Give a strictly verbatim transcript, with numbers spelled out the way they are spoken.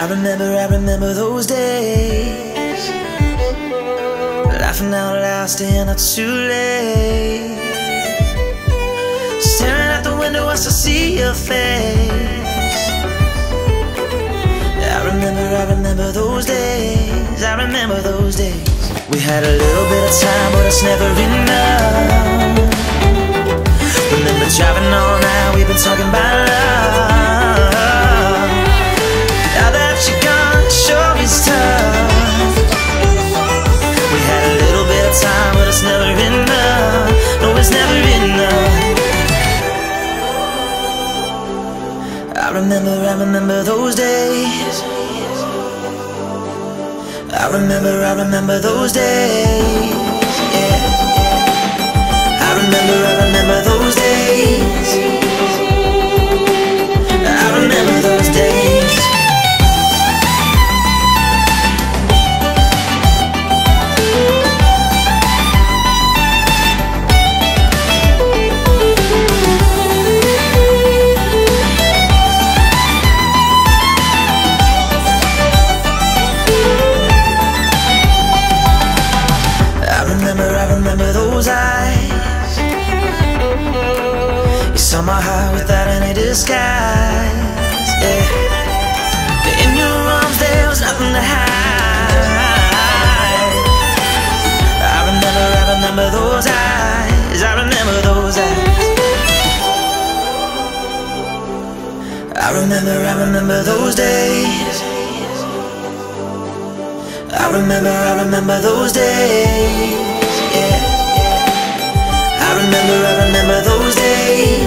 remember, I remember those days, laughing out loud, staying up too late, staring out the window as I see your face. I remember, I remember those days, I remember those days. We had a little bit of time, but it's never enough. Remember driving all night, we've been talking about love. Now that you're gone, sure it's tough. We had a little bit of time, but it's never enough. No, it's never enough. I remember, I remember those days. I remember, I remember those days. Yeah. I remember, I remember those days. I remember those days. My heart without any disguise, yeah. In your arms there was nothing to hide. I remember, I remember those eyes. I remember those eyes. I remember, I remember those days. I remember, I remember those days, yeah. I remember, I remember those days.